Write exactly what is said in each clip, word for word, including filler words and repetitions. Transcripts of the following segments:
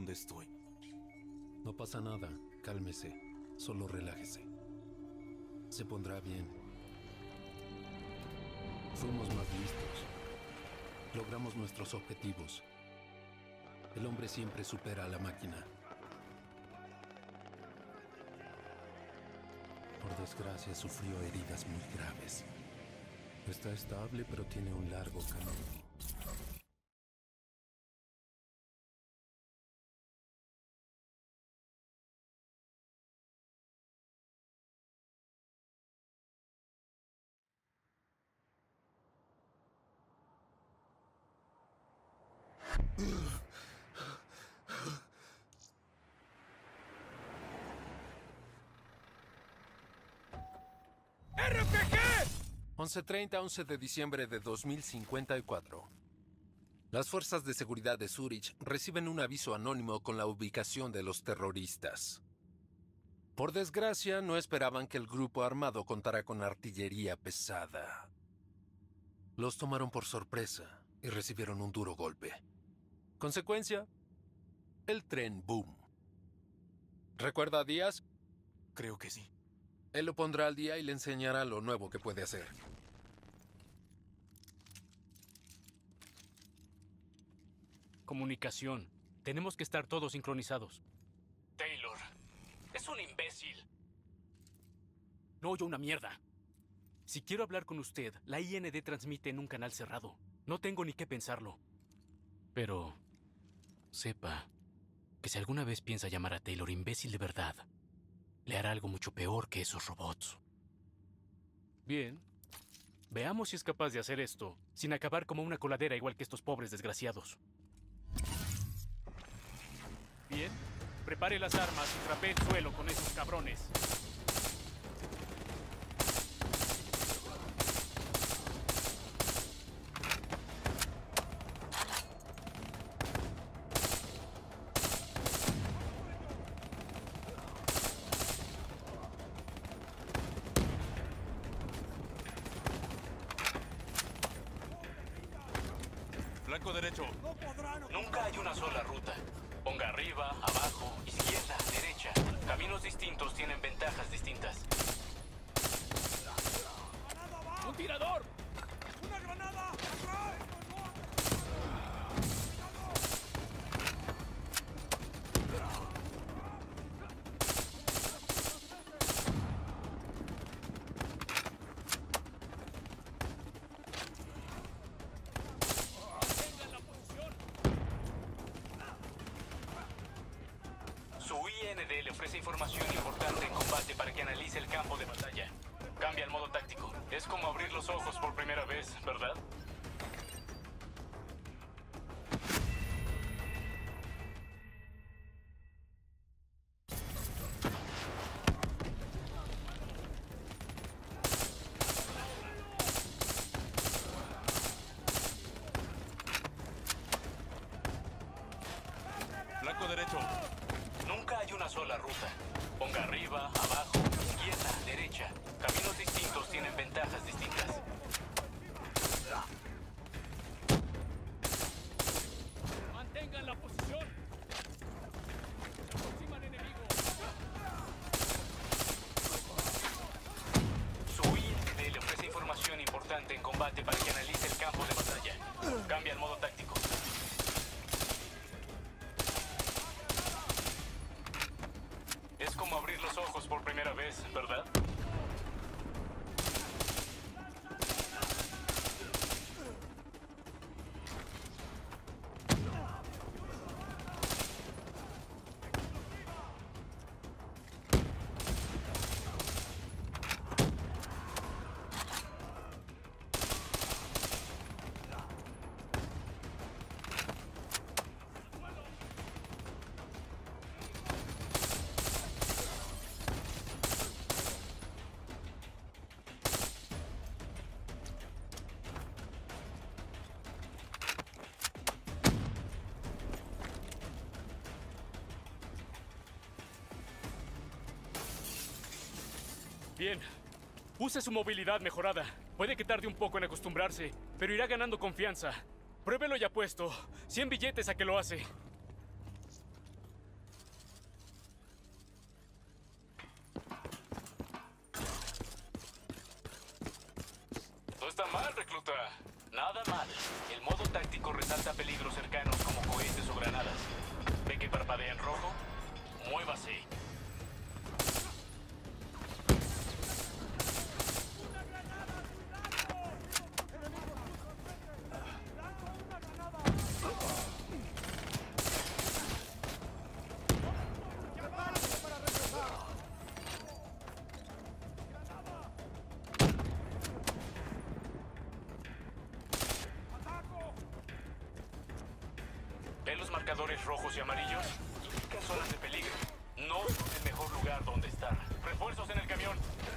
dónde estoy. No pasa nada. Cálmese. Solo relájese. Se pondrá bien. Fuimos más listos. Logramos nuestros objetivos. El hombre siempre supera a la máquina. Por desgracia, sufrió heridas muy graves. Está estable, pero tiene un largo camino. ¡R P G! once treinta, once de diciembre de dos mil cincuenta y cuatro. Las fuerzas de seguridad de Zúrich reciben un aviso anónimo con la ubicación de los terroristas. Por desgracia, no esperaban que el grupo armado contara con artillería pesada. Los tomaron por sorpresa y recibieron un duro golpe. Consecuencia, el tren boom. ¿Recuerda a Díaz? Creo que sí. Él lo pondrá al día y le enseñará lo nuevo que puede hacer. Comunicación. Tenemos que estar todos sincronizados. Taylor, es un imbécil. No oye una mierda. Si quiero hablar con usted, la I N D transmite en un canal cerrado. No tengo ni qué pensarlo. Pero sepa que si alguna vez piensa llamar a Taylor imbécil de verdad, le hará algo mucho peor que esos robots. Bien. Veamos si es capaz de hacer esto sin acabar como una coladera igual que estos pobres desgraciados. Bien. Prepare las armas y trapee el suelo con esos cabrones. Flanco derecho. Nunca hay una sola ruta. Ponga arriba, abajo, izquierda, derecha. Caminos distintos tienen ventajas distintas. ¡Un tirador! ¡Una granada! ¡Atrás! Su I N D le ofrece información importante en combate para que analice el campo de batalla. Cambia al modo táctico. Es como abrir los ojos por primera vez, ¿verdad? Flanco derecho. Nunca hay una sola ruta. Ponga arriba, abajo, izquierda, derecha. Caminos distintos tienen ventajas distintas. Mantengan la posición. Aproximan enemigo. Su I N D le ofrece información importante en combate para que analice el campo de batalla. Cambia al modo táctico. Es como abrir los ojos por primera vez, ¿verdad? Bien. Use su movilidad mejorada. Puede que tarde un poco en acostumbrarse, pero irá ganando confianza. Pruébelo ya puesto. cien billetes a que lo hace. Nada mal. El modo táctico resalta peligros cercanos como cohetes o granadas. ¿Ve que parpadea en rojo? Muévase. ¿Ven los marcadores rojos y amarillos? Indican zonas de peligro. No son el mejor lugar donde estar. Refuerzos en el camión.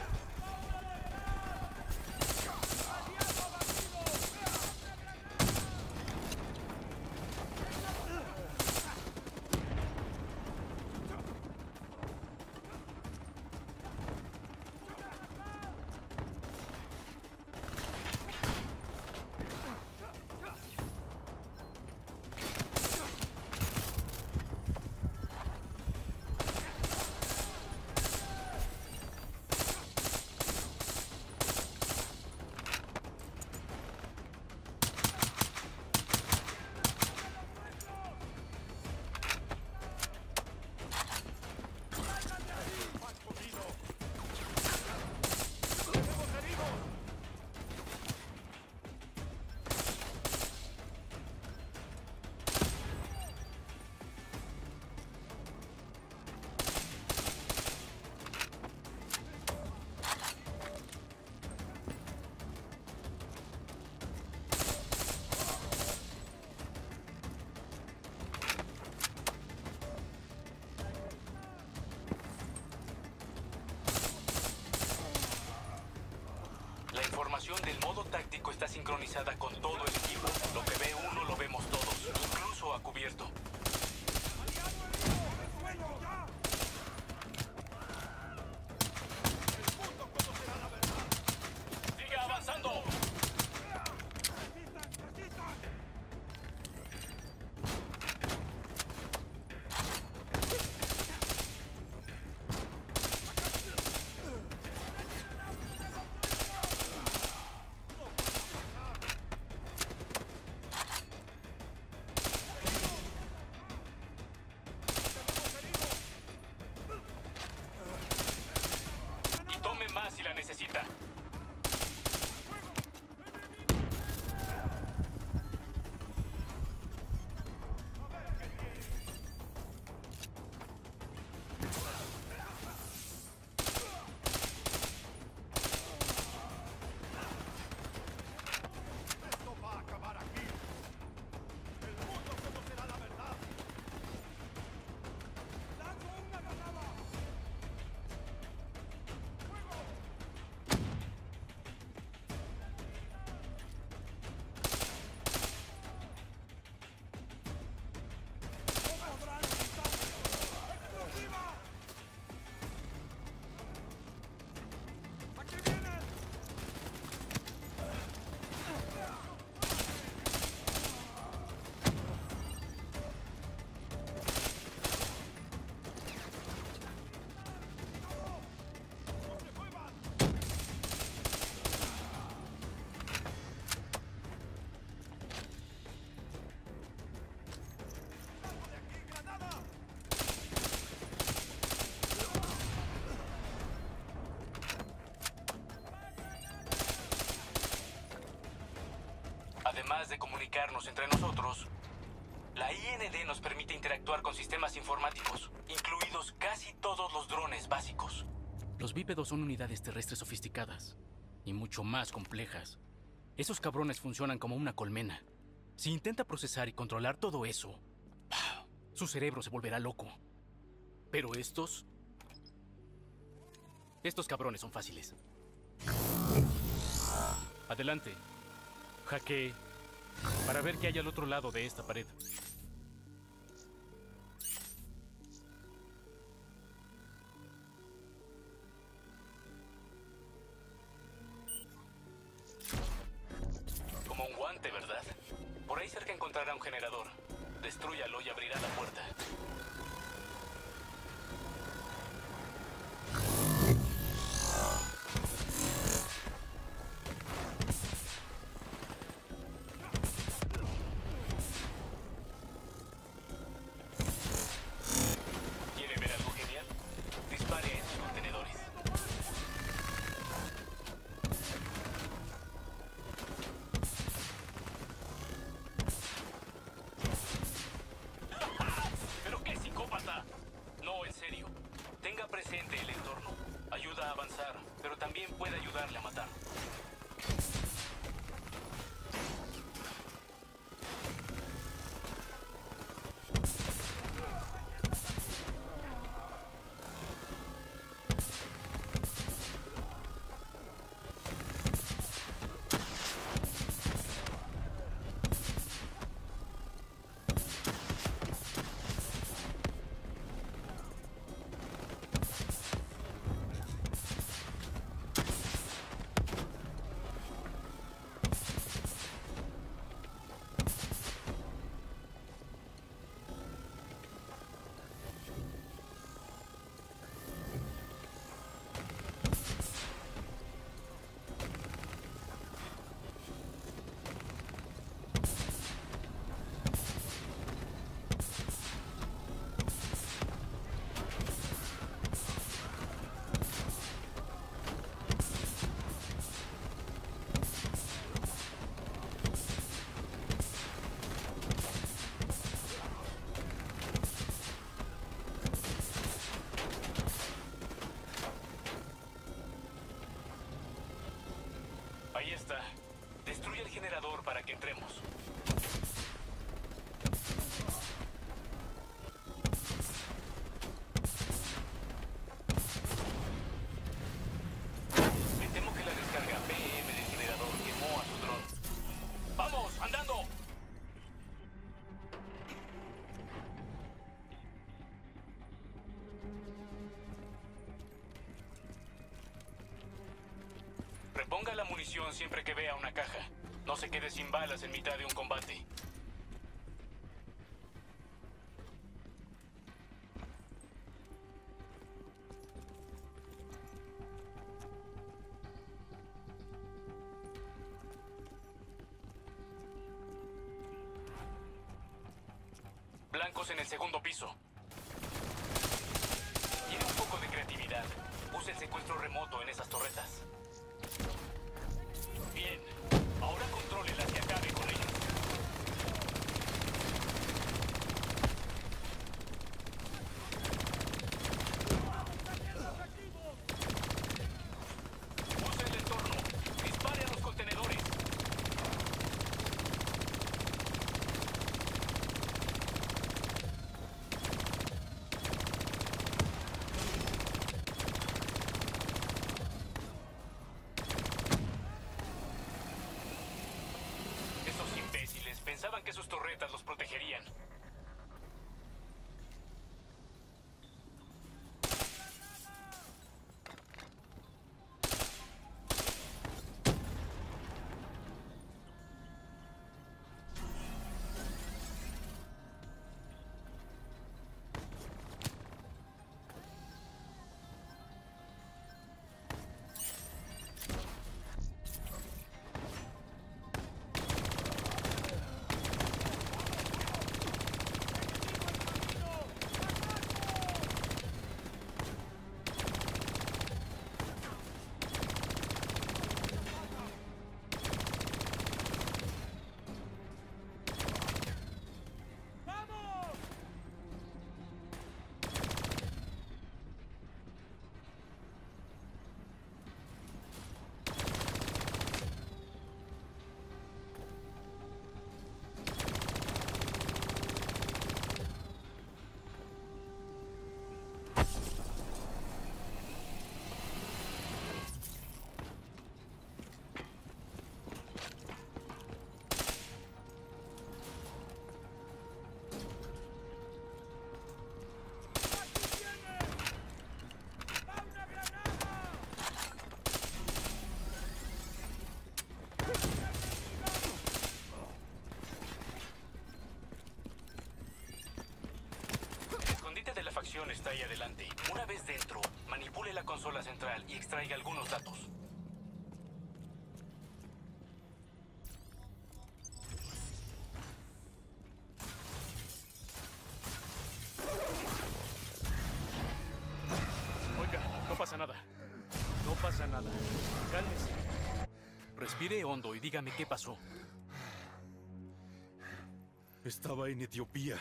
La información del modo táctico está sincronizada con todo el equipo. Lo que ve uno lo vemos todos, incluso a cubierto. ¡Siga avanzando! Si la necesita. Esto va a acabar aquí. El mundo conocerá la verdad. ¡Lanzo una granada! Además de comunicarnos entre nosotros, la I N D nos permite interactuar con sistemas informáticos, incluidos casi todos los drones básicos. Los bípedos son unidades terrestres sofisticadas y mucho más complejas. Esos cabrones funcionan como una colmena. Si intenta procesar y controlar todo eso, su cerebro se volverá loco. Pero estos... Estos cabrones son fáciles. Adelante. Hackee para ver qué hay al otro lado de esta pared. Como un guante, ¿verdad? Por ahí cerca encontrará un generador. Destrúyalo y abrirá la puerta. para que entremos. Me temo que la descarga P M del generador quemó a su dron. ¡Vamos, andando! Reponga la munición siempre que vea una caja. No se quede sin balas en mitad de un combate. Blancos en el segundo piso. Tiene un poco de creatividad. Use el secuestro remoto en esas torretas. Bien, ahora contrólelas y acabe con ellas. Use el entorno. Dispare a los contenedores. Esos imbéciles pensaban que sus torretas los protegerían. Está ahí adelante. Una vez dentro, manipule la consola central y extraiga algunos datos. Oiga, no pasa nada. No pasa nada. Cálmese. Respire hondo y dígame qué pasó. Estaba en Etiopía.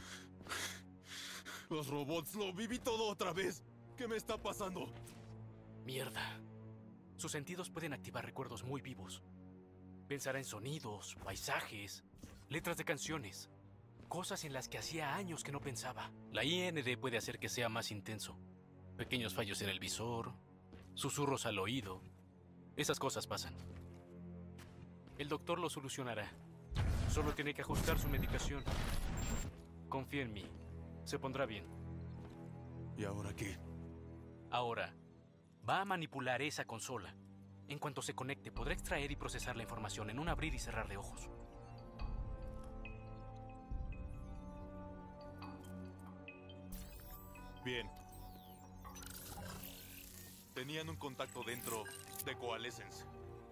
Los robots, lo viví todo otra vez. ¿Qué me está pasando? Mierda. Sus sentidos pueden activar recuerdos muy vivos. Pensará en sonidos, paisajes, letras de canciones, cosas en las que hacía años que no pensaba. La I N D puede hacer que sea más intenso. Pequeños fallos en el visor, susurros al oído. Esas cosas pasan. El doctor lo solucionará. Solo tiene que ajustar su medicación. Confía en mí. Se pondrá bien. ¿Y ahora qué? Ahora, va a manipular esa consola. En cuanto se conecte, podrá extraer y procesar la información en un abrir y cerrar de ojos. Bien. Tenían un contacto dentro de Coalescence.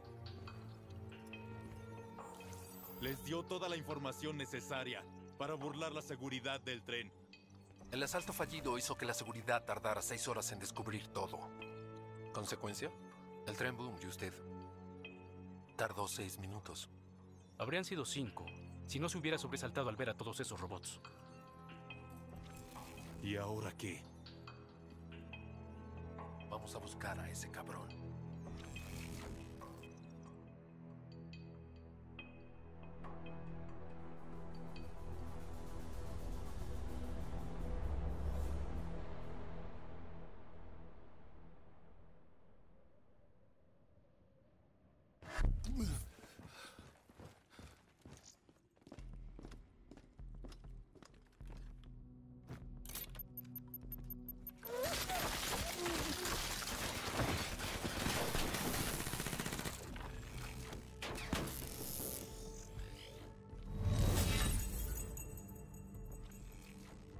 Les dio toda la información necesaria para burlar la seguridad del tren. El asalto fallido hizo que la seguridad tardara seis horas en descubrir todo. ¿Consecuencia? El tren boom y usted tardó seis minutos. Habrían sido cinco, si no se hubiera sobresaltado al ver a todos esos robots. ¿Y ahora qué? Vamos a buscar a ese cabrón.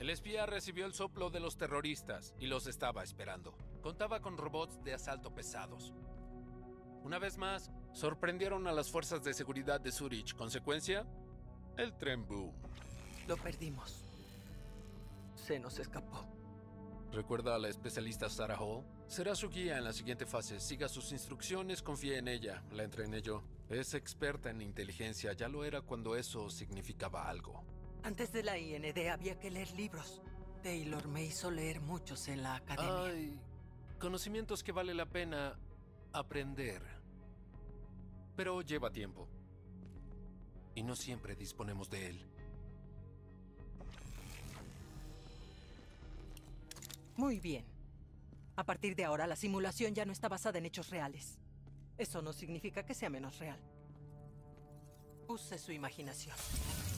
El espía recibió el soplo de los terroristas y los estaba esperando. Contaba con robots de asalto pesados. Una vez más, sorprendieron a las fuerzas de seguridad de Zurich. Consecuencia, el tren boom. Lo perdimos. Se nos escapó. ¿Recuerda a la especialista Sarah Hall? Será su guía en la siguiente fase. Siga sus instrucciones, confíe en ella. La entrené yo. Es experta en inteligencia. Ya lo era cuando eso significaba algo. Antes de la I N D había que leer libros. Taylor me hizo leer muchos en la academia. Hay conocimientos que vale la pena aprender. Pero lleva tiempo. Y no siempre disponemos de él. Muy bien. A partir de ahora, la simulación ya no está basada en hechos reales. Eso no significa que sea menos real. Use su imaginación.